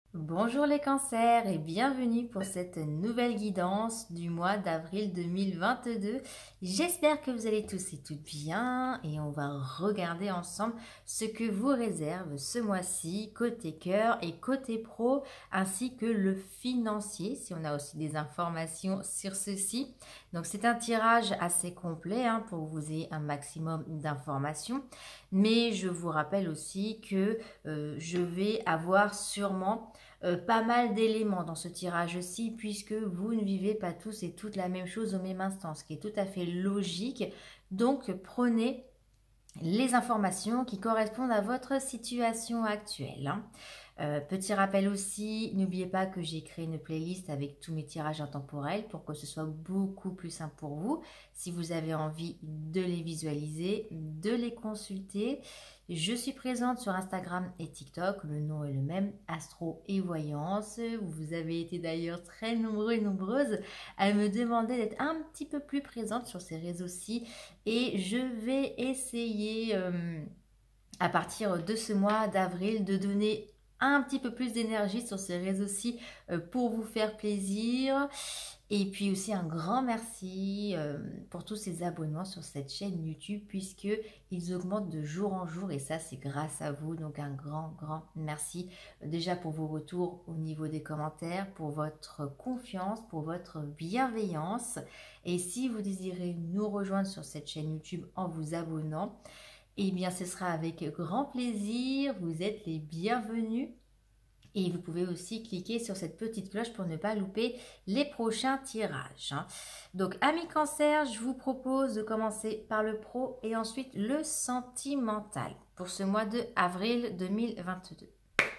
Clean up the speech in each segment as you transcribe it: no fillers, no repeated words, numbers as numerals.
Bonjour les cancers et bienvenue pour cette nouvelle guidance du mois d'avril 2022. J'espère que vous allez tous et toutes bien et on va regarder ensemble ce que vous réserve ce mois-ci côté cœur et côté pro ainsi que le financier si on a aussi des informations sur ceci. Donc c'est un tirage assez complet pour que vous ayez un maximum d'informations, mais je vous rappelle aussi que je vais avoir sûrement pas mal d'éléments dans ce tirage-ci, puisque vous ne vivez pas tous et toutes la même chose au même instant, ce qui est tout à fait logique. Donc prenez les informations qui correspondent à votre situation actuelle. Petit rappel aussi, n'oubliez pas que j'ai créé une playlist avec tous mes tirages intemporels pour que ce soit beaucoup plus simple pour vous. Si vous avez envie de les visualiser, de les consulter, je suis présente sur Instagram et TikTok, le nom est le même, Astro et Voyance. Vous avez été d'ailleurs très nombreux et nombreuses à me demander d'être un petit peu plus présente sur ces réseaux-ci et je vais essayer à partir de ce mois d'avril de donner un petit peu plus d'énergie sur ces réseaux-ci pour vous faire plaisir. Et puis aussi un grand merci pour tous ces abonnements sur cette chaîne YouTube puisqu'ils augmentent de jour en jour et ça c'est grâce à vous. Donc un grand merci déjà pour vos retours au niveau des commentaires, pour votre confiance, pour votre bienveillance. Et si vous désirez nous rejoindre sur cette chaîne YouTube en vous abonnant, eh bien, ce sera avec grand plaisir. Vous êtes les bienvenus. Et vous pouvez aussi cliquer sur cette petite cloche pour ne pas louper les prochains tirages. Donc, amis cancer, je vous propose de commencer par le pro et ensuite le sentimental pour ce mois de avril 2022.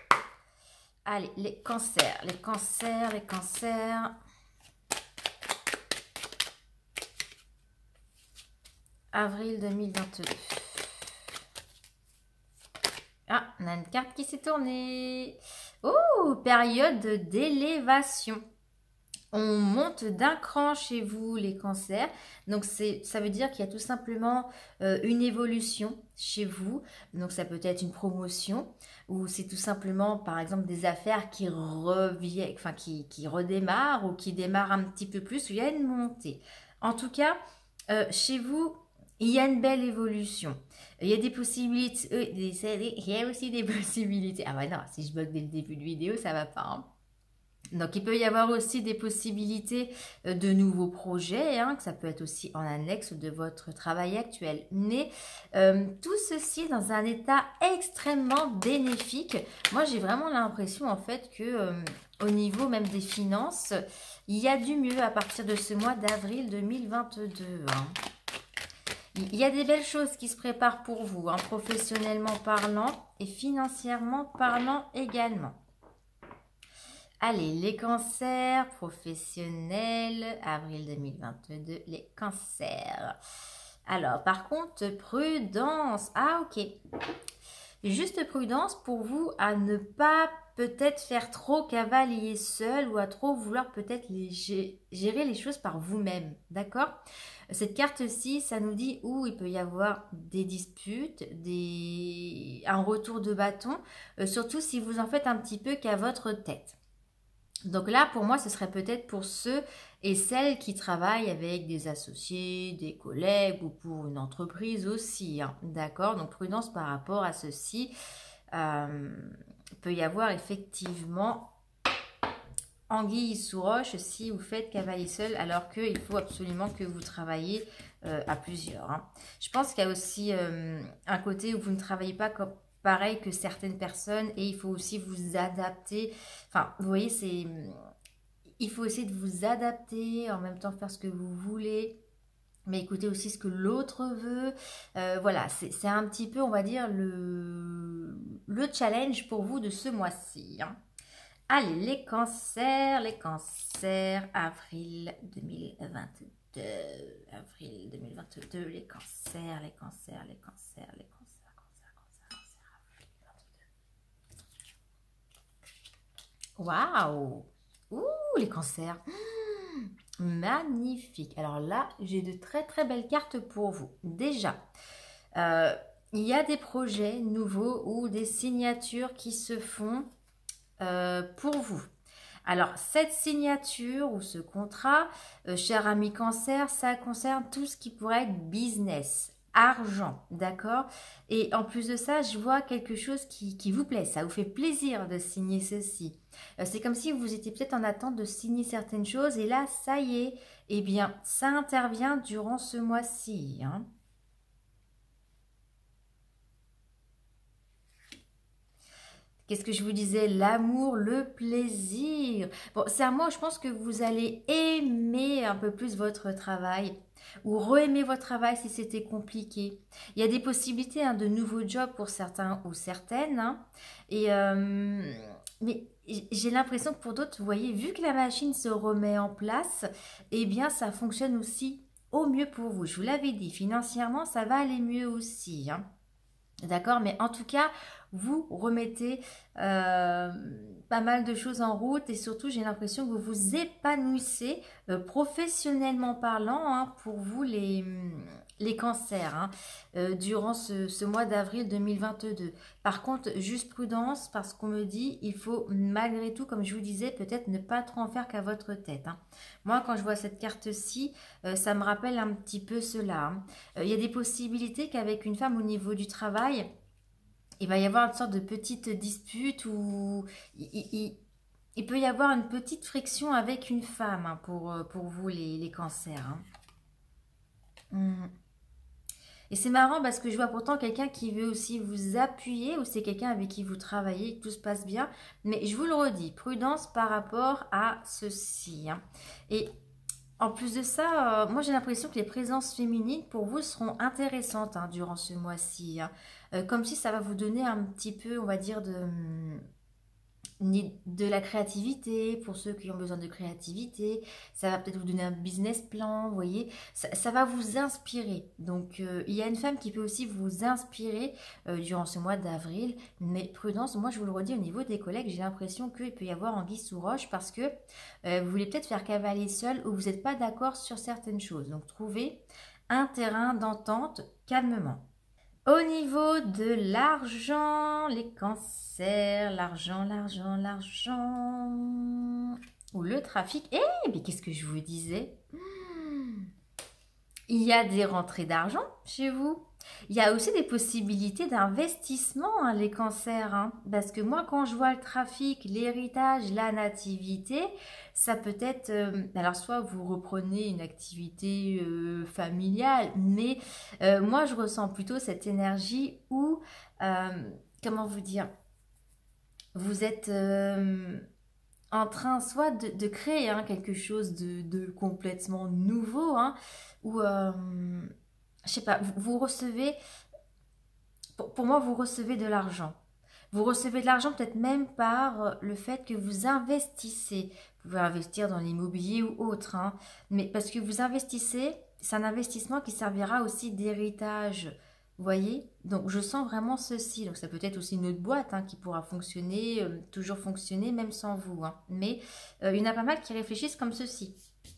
Allez, les cancers, les cancers, les cancers. Avril 2022. Ah, on a une carte qui s'est tournée. Oh, période d'élévation. On monte d'un cran chez vous, les cancers. Donc, ça veut dire qu'il y a tout simplement une évolution chez vous. Donc, ça peut être une promotion ou c'est tout simplement, par exemple, des affaires qui reviennent, enfin, qui redémarrent ou qui démarrent un petit peu plus, où il y a une montée. En tout cas, chez vous, il y a une belle évolution. Il y a des possibilités. Il y a aussi des possibilités. Ah ouais, non, si je bug dès le début de vidéo, ça va pas. Donc, il peut y avoir aussi des possibilités de nouveaux projets, que ça peut être aussi en annexe de votre travail actuel. Mais tout ceci dans un état extrêmement bénéfique. Moi, j'ai vraiment l'impression en fait que au niveau même des finances, il y a du mieux à partir de ce mois d'avril 2022. Il y a des belles choses qui se préparent pour vous, professionnellement parlant et financièrement parlant également. Allez, les cancers professionnels, avril 2022, les cancers. Alors, par contre, prudence. Ah, ok. Juste prudence pour vous à ne pas peut-être faire trop cavalier seul ou à trop vouloir peut-être gérer les choses par vous-même. D'accord? Cette carte-ci, ça nous dit où il peut y avoir des disputes, un retour de bâton, surtout si vous en faites un petit peu qu'à votre tête. Donc là, pour moi, ce serait peut-être pour ceux et celles qui travaillent avec des associés, des collègues ou pour une entreprise aussi. D'accord? Donc prudence par rapport à ceci. Peut y avoir effectivement anguille sous roche si vous faites cavalier seul alors qu'il faut absolument que vous travaillez à plusieurs. Je pense qu'il y a aussi un côté où vous ne travaillez pas comme pareil que certaines personnes et il faut aussi vous adapter. Enfin, vous voyez, il faut essayer de vous adapter, en même temps faire ce que vous voulez, mais écoutez aussi ce que l'autre veut. Voilà, c'est un petit peu, on va dire, le challenge pour vous de ce mois-ci. Allez, les cancers, avril 2022. Avril 2022, les cancers, les cancers, les cancers, les cancers, avril 2022. Waouh! Ouh, les cancers. Magnifique. Alors là, j'ai de très très belles cartes pour vous. Déjà, il y a des projets nouveaux ou des signatures qui se font pour vous. Alors, cette signature ou ce contrat, cher ami Cancer, ça concerne tout ce qui pourrait être business, argent, d'accord? Et en plus de ça, je vois quelque chose qui vous plaît, ça vous fait plaisir de signer ceci. C'est comme si vous étiez peut-être en attente de signer certaines choses et là, ça y est, eh bien, ça intervient durant ce mois-ci, hein. Qu'est-ce que je vous disais? L'amour, le plaisir. Bon, c'est un mois où je pense que vous allez aimer un peu plus votre travail ou re-aimer votre travail si c'était compliqué. Il y a des possibilités hein, de nouveaux jobs pour certains ou certaines, hein. Et, mais j'ai l'impression que pour d'autres, vous voyez, vu que la machine se remet en place, eh bien, ça fonctionne aussi au mieux pour vous. Je vous l'avais dit, financièrement, ça va aller mieux aussi, hein. D'accord, mais en tout cas, vous remettez pas mal de choses en route et surtout, j'ai l'impression que vous vous épanouissez professionnellement parlant hein, pour vous les cancers hein, durant ce mois d'avril 2022. Par contre, juste prudence parce qu'on me dit, il faut malgré tout, comme je vous disais, peut-être ne pas trop en faire qu'à votre tête, hein. Moi, quand je vois cette carte-ci, ça me rappelle un petit peu cela, hein. Il y a des possibilités qu'avec une femme au niveau du travail, il va y avoir une sorte de petite dispute où il peut y avoir une petite friction avec une femme hein, pour vous les cancers, hein. Mhm. Et c'est marrant parce que je vois pourtant quelqu'un qui veut aussi vous appuyer ou c'est quelqu'un avec qui vous travaillez et que tout se passe bien. Mais je vous le redis, prudence par rapport à ceci, hein. Et en plus de ça, moi j'ai l'impression que les présences féminines pour vous seront intéressantes hein, durant ce mois-ci, hein. Comme si ça va vous donner un petit peu, on va dire, de la créativité pour ceux qui ont besoin de créativité. Ça va peut-être vous donner un business plan, vous voyez. Ça va vous inspirer. Donc il y a une femme qui peut aussi vous inspirer durant ce mois d'avril. Mais prudence, moi je vous le redis au niveau des collègues, j'ai l'impression qu'il peut y avoir anguille sous roche parce que vous voulez peut-être faire cavaler seul ou vous n'êtes pas d'accord sur certaines choses. Donc trouvez un terrain d'entente calmement. Au niveau de l'argent, les cancers, l'argent, ou le trafic. Eh, mais qu'est-ce que je vous disais? Il y a des rentrées d'argent chez vous. Il y a aussi des possibilités d'investissement, hein, les cancers, hein. Parce que moi, quand je vois le trafic, l'héritage, la nativité, ça peut être... alors, soit vous reprenez une activité familiale, mais moi, je ressens plutôt cette énergie où, euh, comment vous dire, vous êtes en train soit de créer hein, quelque chose de complètement nouveau, hein, ou je sais pas, vous recevez, pour moi, vous recevez de l'argent. Vous recevez de l'argent peut-être même par le fait que vous investissez. Vous pouvez investir dans l'immobilier ou autre, hein, mais parce que vous investissez, c'est un investissement qui servira aussi d'héritage. Vous voyez? Donc je sens vraiment ceci. Donc ça peut être aussi une autre boîte hein, qui pourra fonctionner, toujours fonctionner même sans vous, hein. Mais il y en a pas mal qui réfléchissent comme ceci.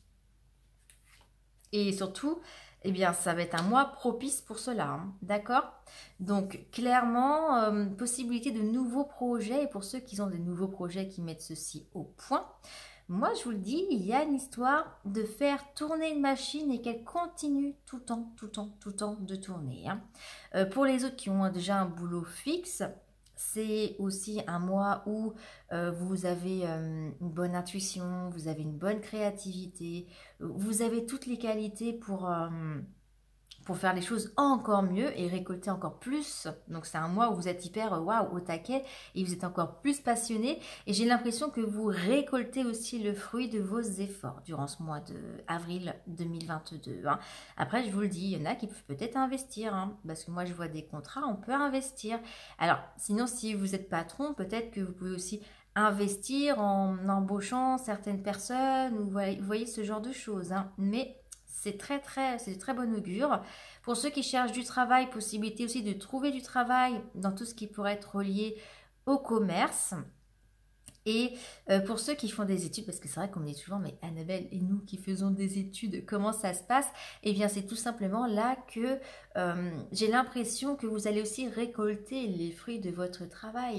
Et surtout, eh bien, ça va être un mois propice pour cela, hein. D'accord? Donc, clairement, possibilité de nouveaux projets. Et pour ceux qui ont des nouveaux projets qui mettent ceci au point, moi, je vous le dis, il y a une histoire de faire tourner une machine et qu'elle continue tout le temps, tout le temps, tout le temps de tourner, hein. Pour les autres qui ont déjà un boulot fixe, c'est aussi un mois où vous avez une bonne intuition, vous avez une bonne créativité, vous avez toutes les qualités pour faire les choses encore mieux et récolter encore plus. Donc c'est un mois où vous êtes hyper waouh au taquet et vous êtes encore plus passionné. Et j'ai l'impression que vous récoltez aussi le fruit de vos efforts durant ce mois de avril 2022, hein. Après, je vous le dis, il y en a qui peuvent peut-être investir, hein, parce que moi je vois des contrats, on peut investir. Alors, sinon, si vous êtes patron, peut-être que vous pouvez aussi investir en embauchant certaines personnes ou vous voyez ce genre de choses, hein. Mais c'est de très bon augure. Pour ceux qui cherchent du travail, possibilité aussi de trouver du travail dans tout ce qui pourrait être relié au commerce. Et pour ceux qui font des études, parce que c'est vrai qu'on me dit souvent, mais Annabelle et nous qui faisons des études, comment ça se passe? Eh bien, c'est tout simplement là que j'ai l'impression que vous allez aussi récolter les fruits de votre travail.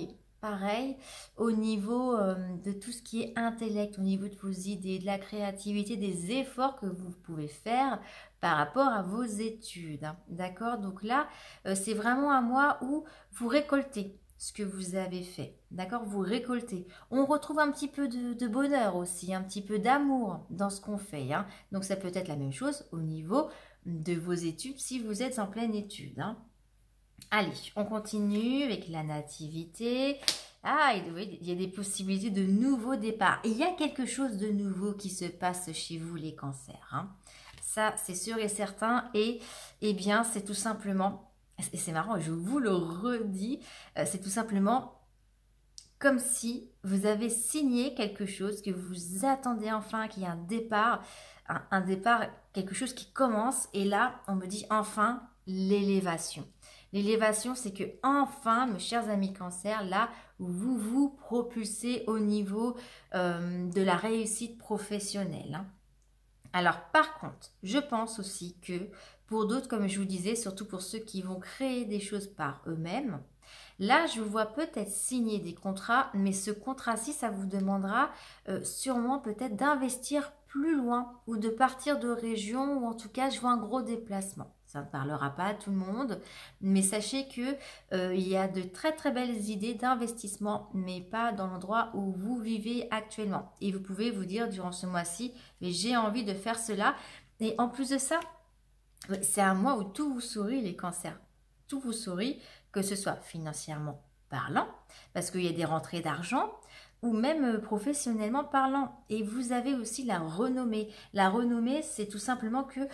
pareil au niveau de tout ce qui est intellect, au niveau de vos idées, de la créativité, des efforts que vous pouvez faire par rapport à vos études, hein. D'accord? Donc là, c'est vraiment un mois où vous récoltez ce que vous avez fait. D'accord? Vous récoltez. On retrouve un petit peu de bonheur aussi, un petit peu d'amour dans ce qu'on fait, hein. Donc ça peut être la même chose au niveau de vos études si vous êtes en pleine étude, hein. Allez, on continue avec la nativité. Ah, il y a des possibilités de nouveaux départs. Et il y a quelque chose de nouveau qui se passe chez vous, les cancers, hein. Ça, c'est sûr et certain. Et eh bien, c'est tout simplement, et c'est marrant, je vous le redis, c'est tout simplement comme si vous avez signé quelque chose, que vous attendez enfin, qu'il y a un départ, un départ, quelque chose qui commence. Et là, on me dit enfin l'élévation. L'élévation, c'est que enfin, mes chers amis cancer, là, vous vous propulsez au niveau de la réussite professionnelle, hein. Alors, par contre, je pense aussi que pour d'autres, comme je vous disais, surtout pour ceux qui vont créer des choses par eux-mêmes, là, je vous vois peut-être signer des contrats, mais ce contrat-ci, ça vous demandera sûrement peut-être d'investir plus loin ou de partir de région, ou en tout cas, je vois un gros déplacement. Ça ne parlera pas à tout le monde, mais sachez que il y a de très très belles idées d'investissement, mais pas dans l'endroit où vous vivez actuellement. Et vous pouvez vous dire durant ce mois-ci, mais j'ai envie de faire cela. Et en plus de ça, c'est un mois où tout vous sourit, les cancers. Tout vous sourit, que ce soit financièrement parlant, parce qu'il y a des rentrées d'argent, ou même professionnellement parlant. Et vous avez aussi la renommée. La renommée, c'est tout simplement que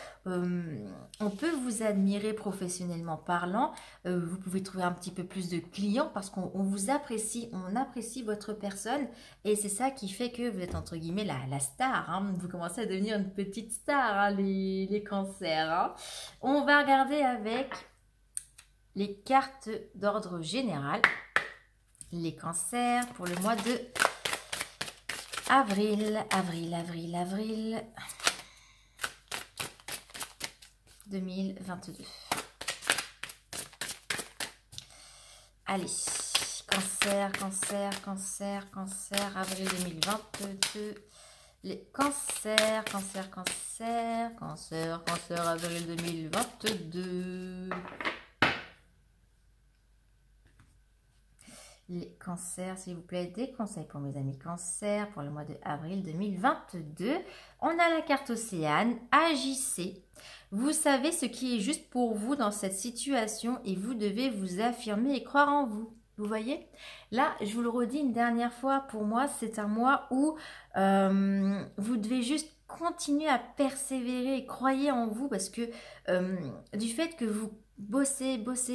on peut vous admirer professionnellement parlant. Vous pouvez trouver un petit peu plus de clients parce qu'on vous apprécie, on apprécie votre personne. Et c'est ça qui fait que vous êtes entre guillemets la star, hein. Vous commencez à devenir une petite star, hein, les cancers, hein. On va regarder avec les cartes d'ordre général. Les cancers pour le mois de avril 2022. Allez, cancer, avril 2022. Les cancers, avril 2022. Les cancers, s'il vous plaît, des conseils pour mes amis cancers pour le mois de avril 2022. On a la carte Océane, agissez. Vous savez ce qui est juste pour vous dans cette situation et vous devez vous affirmer et croire en vous. Vous voyez? Là, je vous le redis une dernière fois, pour moi, c'est un mois où vous devez juste continuer à persévérer et croyez en vous parce que du fait que vous bossez,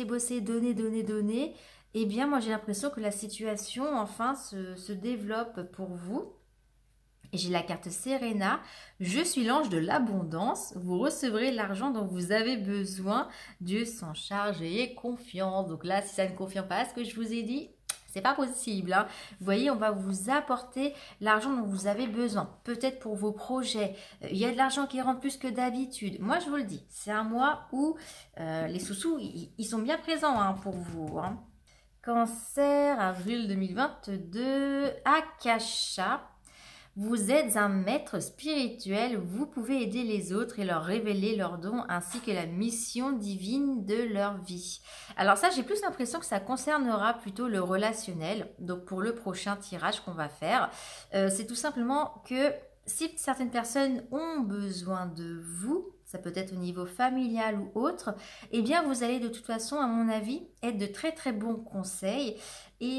donnez, eh bien, moi, j'ai l'impression que la situation, enfin, se développe pour vous. Et j'ai la carte Serena. Je suis l'ange de l'abondance. Vous recevrez l'argent dont vous avez besoin. Dieu s'en charge et ayez confiance. Donc là, si ça ne confirme pas ce que je vous ai dit, c'est pas possible, hein. Vous voyez, on va vous apporter l'argent dont vous avez besoin. Peut-être pour vos projets. Il y a de l'argent qui rentre plus que d'habitude. Moi, je vous le dis, c'est un mois où les sous-sous, ils sont bien présents, hein, pour vous, hein. Cancer, avril 2022, Akasha. Vous êtes un maître spirituel, vous pouvez aider les autres et leur révéler leurs dons ainsi que la mission divine de leur vie. Alors ça, j'ai plus l'impression que ça concernera plutôt le relationnel. Donc pour le prochain tirage qu'on va faire, c'est tout simplement que si certaines personnes ont besoin de vous, ça peut être au niveau familial ou autre, eh bien vous allez de toute façon, à mon avis, être de très très bons conseils et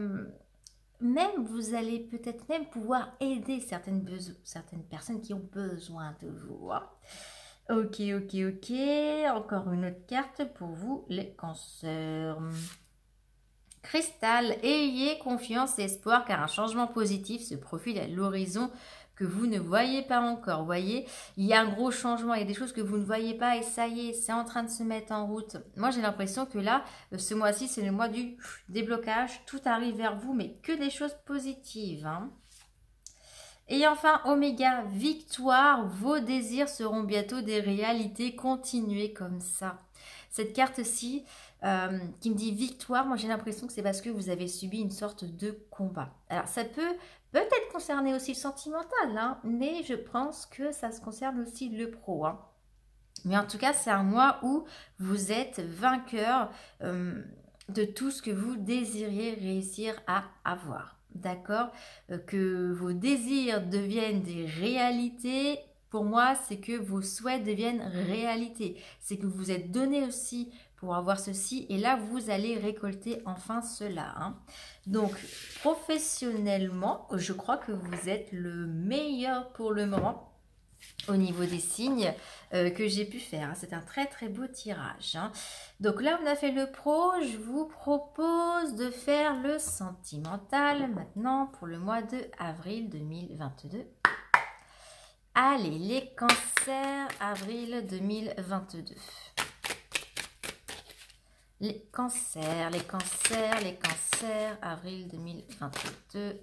même vous allez peut-être même pouvoir aider certaines personnes qui ont besoin de vous, hein. Ok. Encore une autre carte pour vous, les cancers. Cristal, ayez confiance et espoir car un changement positif se profile à l'horizon que vous ne voyez pas encore. Vous voyez, il y a un gros changement, il y a des choses que vous ne voyez pas et ça y est, c'est en train de se mettre en route. Moi, j'ai l'impression que là, ce mois-ci, c'est le mois du déblocage. Tout arrive vers vous, mais que des choses positives, hein. Et enfin, Oméga, victoire, vos désirs seront bientôt des réalités. Continuez comme ça. Cette carte-ci, qui me dit victoire. Moi, j'ai l'impression que c'est parce que vous avez subi une sorte de combat. Alors, ça peut peut-être concerner aussi le sentimental, hein, mais je pense que ça se concerne aussi le pro, hein. Mais en tout cas, c'est un mois où vous êtes vainqueur de tout ce que vous désiriez réussir à avoir. D'accord? Que vos désirs deviennent des réalités. Pour moi, c'est que vos souhaits deviennent réalité. C'est que vous êtes donné aussi pour avoir ceci. Et là, vous allez récolter enfin cela, hein. Donc, professionnellement, je crois que vous êtes le meilleur pour le moment au niveau des signes que j'ai pu faire. C'est un très très beau tirage, hein. Donc là, on a fait le pro. Je vous propose de faire le sentimental maintenant pour le mois de avril 2022. Allez, les cancers, avril 2022. Les cancers, les cancers, les cancers, avril 2022.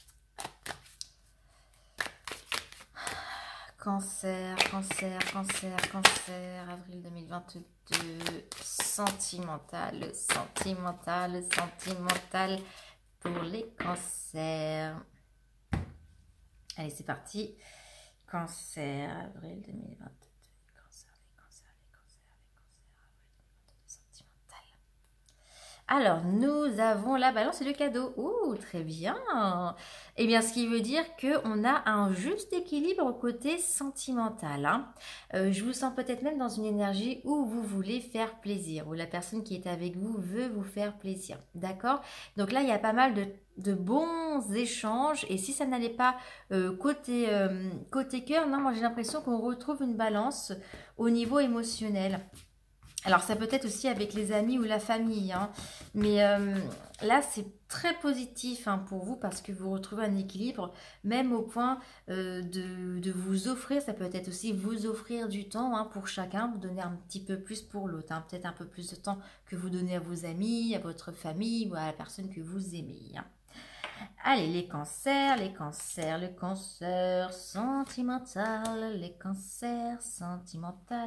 Cancer, cancer, cancer, cancer, avril 2022, sentimental, sentimental, sentimental pour les cancers. Allez, c'est parti. Cancer, avril 2022. Cancer, les cancers, les cancers, les cancers, avril 2022, sentimental. Alors, nous avons la balance et le cadeau. Ouh, très bien. Eh bien, ce qui veut dire qu'on a un juste équilibre côté sentimental, hein. Je vous sens peut-être même dans une énergie où vous voulez faire plaisir, où la personne qui est avec vous veut vous faire plaisir. D'accord? Donc là, il y a pas mal de bons échanges. Et si ça n'allait pas côté cœur, non, moi j'ai l'impression qu'on retrouve une balance au niveau émotionnel. Alors, ça peut être aussi avec les amis ou la famille, hein. Mais là, c'est très positif, hein, pour vous parce que vous retrouvez un équilibre, même au point de vous offrir. Ça peut être aussi vous offrir du temps, hein, pour chacun, vous donner un petit peu plus pour l'autre, hein, peut-être un peu plus de temps que vous donnez à vos amis, à votre famille ou à la personne que vous aimez, hein. Allez, les cancers, les cancers, le cancer sentimental, les cancers sentimental.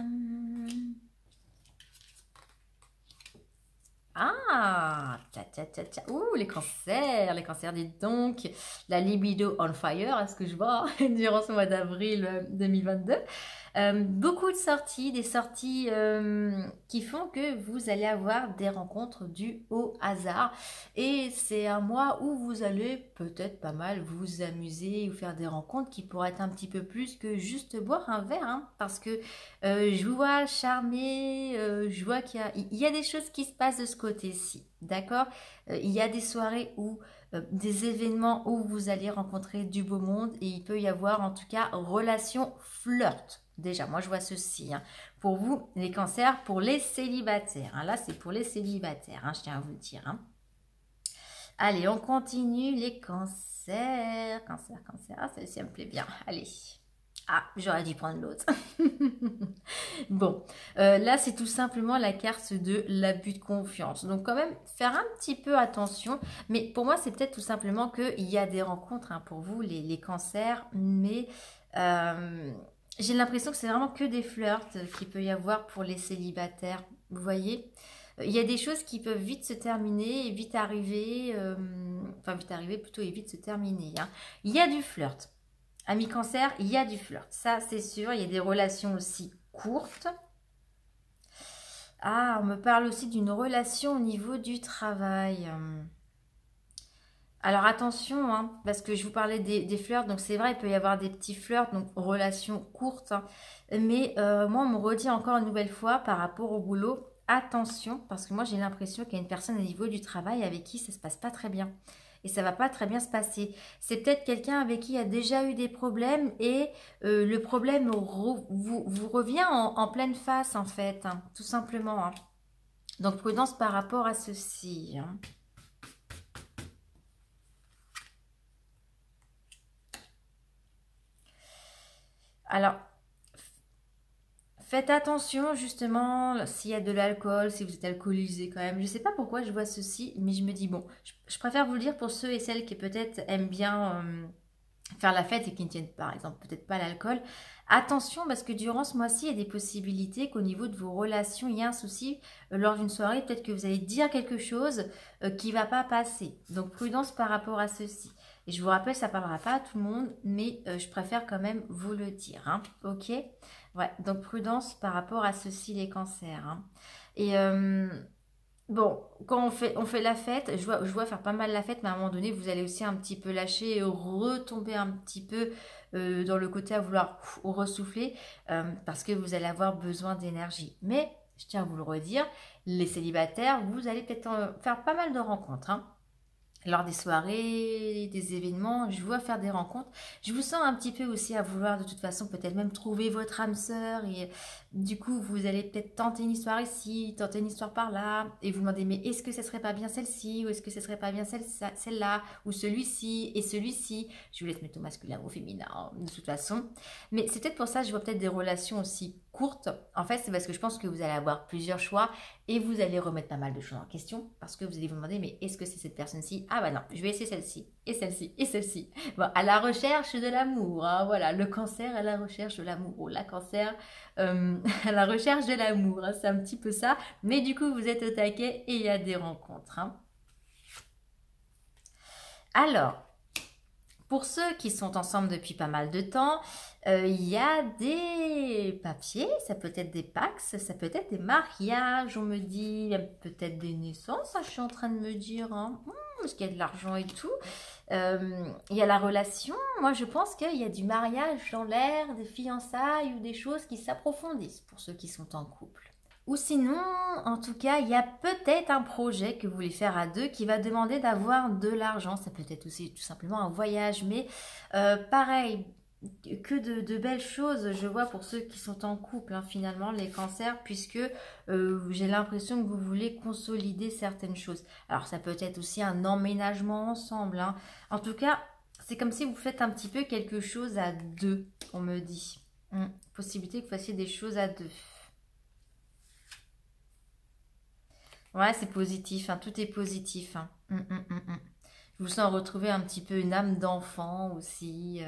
Ah, tcha, tcha, tcha, tcha. Ouh, les cancers, dites donc, la libido on fire, est-ce que je vois durant ce mois d'avril 2022. Beaucoup de sorties, des sorties qui font que vous allez avoir des rencontres dues au hasard. Et c'est un mois où vous allez peut-être pas mal vous amuser ou faire des rencontres qui pourraient être un petit peu plus que juste boire un verre, hein, parce que je vous vois charmer, je vois qu'il y a des choses qui se passent de ce côté-ci, d'accord? Il y a des soirées où, des événements où vous allez rencontrer du beau monde et il peut y avoir en tout cas relation flirt. Déjà, moi je vois ceci, hein. Pour vous, les cancers, pour les célibataires, hein. Là, c'est pour les célibataires, hein, je tiens à vous le dire, hein. Allez, on continue les cancers. Cancer, cancer. Ah, celle-ci, elle me plaît bien. Allez. Ah, j'aurais dû prendre l'autre. Bon, là, c'est tout simplement la carte de l'abus de confiance. Donc, quand même, faire un petit peu attention. Mais pour moi, c'est peut-être tout simplement qu'il y a des rencontres, hein, pour vous, les cancers. Mais j'ai l'impression que c'est vraiment que des flirts qu'il peut y avoir pour les célibataires. Vous voyez? Il y a des choses qui peuvent vite se terminer et vite arriver. Enfin, vite arriver plutôt et vite se terminer, hein. Il y a du flirt. Amis cancer, il y a du flirt. Ça, c'est sûr. Il y a des relations aussi courtes. Ah, on me parle aussi d'une relation au niveau du travail. Alors attention, hein, parce que je vous parlais des flirts, donc c'est vrai, il peut y avoir des petits flirts, donc relations courtes, hein. Mais moi, on me redit encore une nouvelle fois par rapport au boulot, attention, parce que moi j'ai l'impression qu'il y a une personne au niveau du travail avec qui ça se passe pas très bien. Et ça va pas très bien se passer. C'est peut-être quelqu'un avec qui il y a déjà eu des problèmes et le problème vous revient en pleine face en fait, hein, tout simplement, hein. Donc prudence par rapport à ceci, hein. Alors, faites attention justement s'il y a de l'alcool, si vous êtes alcoolisé quand même. Je ne sais pas pourquoi je vois ceci, mais je me dis bon, je préfère vous le dire pour ceux et celles qui peut-être aiment bien faire la fête et qui ne tiennent par exemple peut-être pas à l'alcool. Attention parce que durant ce mois-ci, il y a des possibilités qu'au niveau de vos relations, il y a un souci lors d'une soirée. Peut-être que vous allez dire quelque chose qui ne va pas passer. Donc prudence par rapport à ceci. Et je vous rappelle, ça ne parlera pas à tout le monde, mais je préfère quand même vous le dire. Hein, ok? Ouais, donc prudence par rapport à ceci, les cancers. Hein. Et bon, quand on fait la fête, je vois faire pas mal la fête, mais à un moment donné, vous allez aussi un petit peu lâcher et retomber un petit peu dans le côté à vouloir ressouffler parce que vous allez avoir besoin d'énergie. Mais, je tiens à vous le redire, les célibataires, vous allez peut-être faire pas mal de rencontres. Hein. Lors des soirées, des événements, je vois faire des rencontres. Je vous sens un petit peu aussi à vouloir de toute façon peut-être même trouver votre âme sœur et du coup vous allez peut-être tenter une histoire ici, tenter une histoire par là et vous demandez mais est-ce que ce serait pas bien celle-ci ou est-ce que ce serait pas bien celle-là ou celui-ci et celui-ci. Je vous laisse mettre au masculin ou au féminin hein, de toute façon. Mais c'est peut-être pour ça que je vois peut-être des relations aussi courtes. En fait c'est parce que je pense que vous allez avoir plusieurs choix et vous allez remettre pas mal de choses en question parce que vous allez vous demander mais est-ce que c'est cette personne-ci? Ah bah non, je vais essayer celle-ci et celle-ci et celle-ci. Bon, à la recherche de l'amour, hein, voilà, le cancer à la recherche de l'amour, ou la cancer à la recherche de l'amour, hein, c'est un petit peu ça. Mais du coup, vous êtes au taquet et il y a des rencontres. Hein. Alors, pour ceux qui sont ensemble depuis pas mal de temps, il y a des papiers, ça peut être des Pax, ça peut être des mariages, on me dit, il y a peut-être des naissances, hein, je suis en train de me dire, hein, parce qu'il y a de l'argent et tout. Il y a la relation, moi je pense qu'il y a du mariage dans l'air, des fiançailles ou des choses qui s'approfondissent pour ceux qui sont en couple. Ou sinon, en tout cas, il y a peut-être un projet que vous voulez faire à deux qui va demander d'avoir de l'argent. Ça peut être aussi tout simplement un voyage, mais pareil, que de belles choses, je vois pour ceux qui sont en couple, hein, finalement, les cancers, puisque j'ai l'impression que vous voulez consolider certaines choses. Alors, ça peut être aussi un emménagement ensemble. Hein. En tout cas, c'est comme si vous faites un petit peu quelque chose à deux, on me dit. Possibilité que vous fassiez des choses à deux. Ouais, c'est positif, hein, tout est positif. Hein. Je vous sens retrouver un petit peu une âme d'enfant aussi.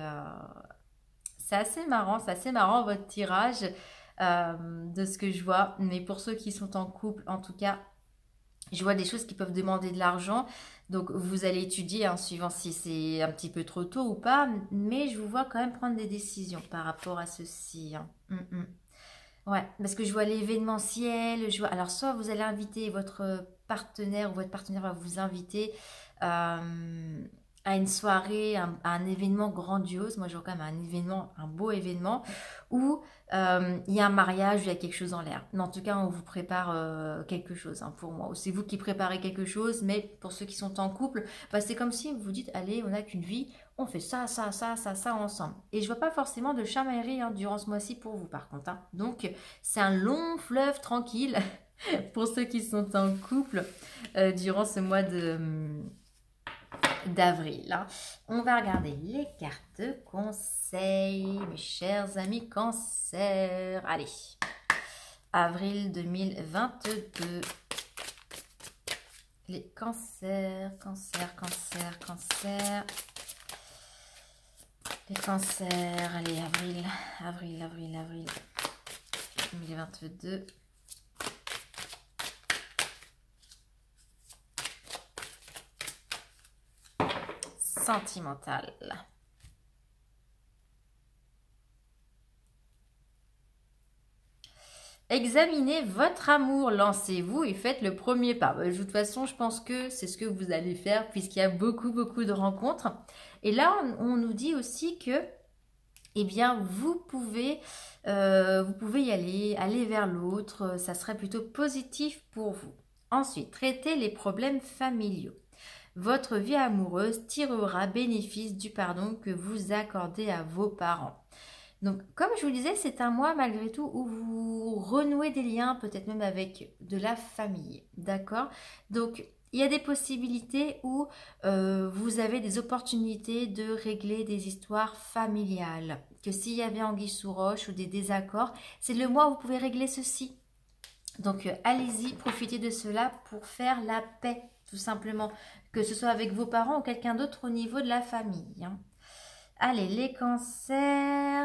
C'est assez marrant votre tirage de ce que je vois. Mais pour ceux qui sont en couple, en tout cas, je vois des choses qui peuvent demander de l'argent. Donc vous allez étudier en suivant si c'est un petit peu trop tôt ou pas. Mais je vous vois quand même prendre des décisions par rapport à ceci. Hein. Ouais, parce que je vois l'événementiel, je vois. Alors, soit vous allez inviter votre partenaire ou votre partenaire va vous inviter à une soirée, à un événement grandiose. Moi, je vois quand même un événement, un beau événement où il y a un mariage, il y a quelque chose en l'air. Mais en tout cas, on vous prépare quelque chose hein, pour moi. Ou c'est vous qui préparez quelque chose, mais pour ceux qui sont en couple, bah, c'est comme si vous vous dites, allez, on n'a qu'une vie, on fait ça ensemble. Et je vois pas forcément de chamaillerie hein, durant ce mois-ci pour vous, par contre. Hein. Donc, c'est un long fleuve tranquille pour ceux qui sont en couple durant ce mois d'avril. Hein. On va regarder les cartes conseils, mes chers amis cancer. Allez, avril 2022. Les cancers. Les cancers, allez, avril 2022. Sentimental. Examinez votre amour, lancez-vous et faites le premier pas. De toute façon, je pense que c'est ce que vous allez faire puisqu'il y a beaucoup de rencontres. Et là, on nous dit aussi que, eh bien, vous pouvez y aller vers l'autre. Ça serait plutôt positif pour vous. Ensuite, traitez les problèmes familiaux. Votre vie amoureuse tirera bénéfice du pardon que vous accordez à vos parents. Donc, comme je vous disais, c'est un mois malgré tout où vous renouez des liens, peut-être même avec de la famille, d'accord? Donc, il y a des possibilités où vous avez des opportunités de régler des histoires familiales. Que s'il y avait anguille sous roche ou des désaccords, c'est le mois où vous pouvez régler ceci. Donc, allez-y, profitez de cela pour faire la paix, tout simplement. Que ce soit avec vos parents ou quelqu'un d'autre au niveau de la famille. Hein. Allez, les cancers.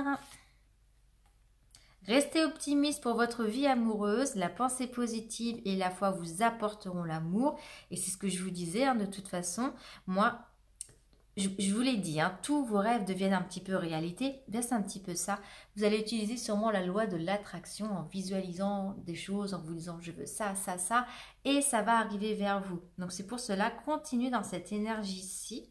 Restez optimiste pour votre vie amoureuse. La pensée positive et la foi vous apporteront l'amour. Et c'est ce que je vous disais, hein, de toute façon. Moi, je vous l'ai dit, hein, tous vos rêves deviennent un petit peu réalité. Bien, c'est un petit peu ça. Vous allez utiliser sûrement la loi de l'attraction en visualisant des choses, en vous disant je veux ça, ça, ça. Et ça va arriver vers vous. Donc c'est pour cela, continuez dans cette énergie-ci.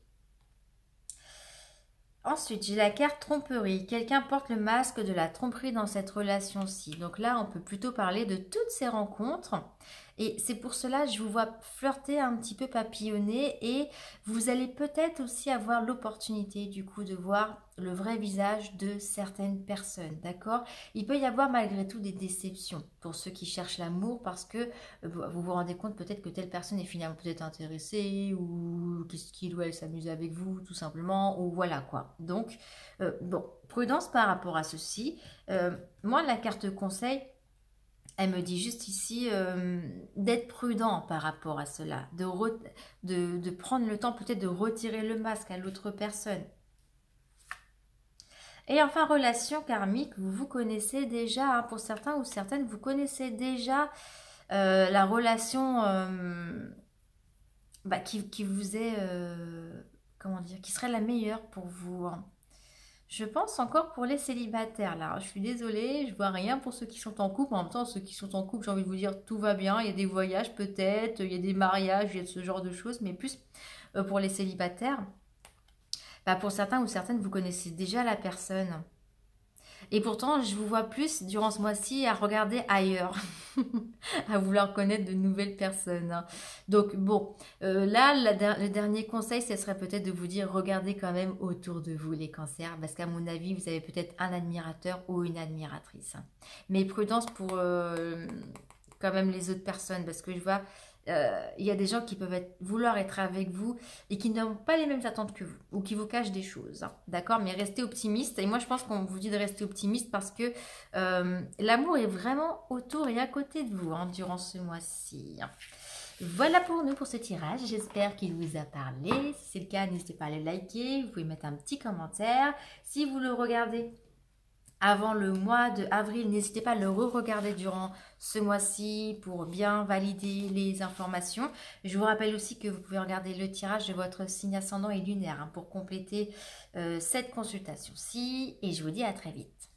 Ensuite, j'ai la carte tromperie. Quelqu'un porte le masque de la tromperie dans cette relation-ci. Donc là, on peut plutôt parler de toutes ces rencontres. Et c'est pour cela que je vous vois flirter un petit peu, papillonner. Et vous allez peut-être aussi avoir l'opportunité du coup de voir le vrai visage de certaines personnes. D'accord? Il peut y avoir malgré tout des déceptions pour ceux qui cherchent l'amour parce que vous vous rendez compte peut-être que telle personne est finalement peut-être intéressée ou qu'est-ce qu'il ou elle s'amuse avec vous tout simplement ou voilà quoi. Donc bon, prudence par rapport à ceci. Moi la carte conseil, elle me dit juste ici d'être prudent par rapport à cela, de prendre le temps peut-être de retirer le masque à l'autre personne. Et enfin, relation karmique, vous vous connaissez déjà, hein, pour certains ou certaines, vous connaissez déjà la relation qui vous est, comment dire, qui serait la meilleure pour vous, hein. Je pense encore pour les célibataires là. Je suis désolée, je vois rien pour ceux qui sont en couple. En même temps, ceux qui sont en couple, j'ai envie de vous dire tout va bien. Il y a des voyages peut-être, il y a des mariages, il y a ce genre de choses. Mais plus pour les célibataires, bah, pour certains ou certaines, vous connaissez déjà la personne. Et pourtant, je vous vois plus durant ce mois-ci à regarder ailleurs, à vouloir connaître de nouvelles personnes, hein. Donc bon, là, le dernier conseil, ce serait peut-être de vous dire, regardez quand même autour de vous les cancers, parce qu'à mon avis, vous avez peut-être un admirateur ou une admiratrice, hein. Mais prudence pour quand même les autres personnes, parce que je vois, il y a des gens qui peuvent vouloir être avec vous et qui n'ont pas les mêmes attentes que vous ou qui vous cachent des choses, hein. D'accord? Mais restez optimiste. Et moi, je pense qu'on vous dit de rester optimiste parce que l'amour est vraiment autour et à côté de vous, hein, durant ce mois-ci, hein. Voilà pour nous pour ce tirage. J'espère qu'il vous a parlé. Si c'est le cas, n'hésitez pas à le liker. Vous pouvez mettre un petit commentaire. Si vous le regardez avant le mois de avril, n'hésitez pas à le re-regarder durant ce mois-ci pour bien valider les informations. Je vous rappelle aussi que vous pouvez regarder le tirage de votre signe ascendant et lunaire, hein, pour compléter cette consultation-ci. Et je vous dis à très vite.